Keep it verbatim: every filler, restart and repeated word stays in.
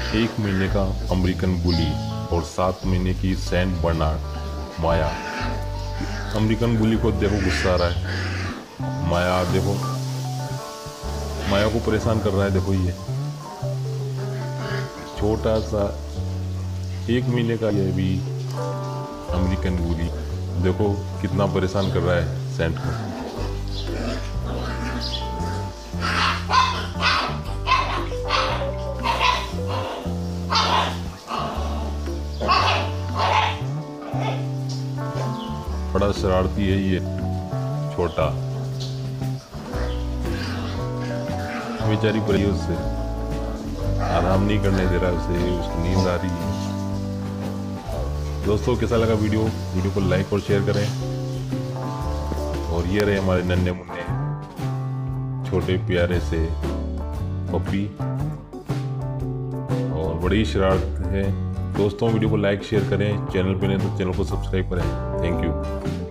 एक महीने का अमेरिकन बुली और सात महीने की Saint Bernard Maya. American bully को देखो गुस्सा आ रहा है, माया देखो माया को परेशान कर रहा है। देखो ये छोटा सा एक महीने का ये भी अमेरिकन बुली देखो कितना परेशान कर रहा है सेंट को। बड़ा शरारती है ये छोटा, बेचारी परी उससे आराम नहीं करने दे रहा, उसे उसकी नींद आ रही है। दोस्तों कैसा लगा वीडियो वीडियो को लाइक और शेयर करें। और ये रहे हमारे नन्हे मुन्ने छोटे प्यारे से पप्पी और बड़ी शरारत है। दोस्तों वीडियो को लाइक शेयर करें, चैनल पे नहीं तो चैनल को सब्सक्राइब करें। Thank you.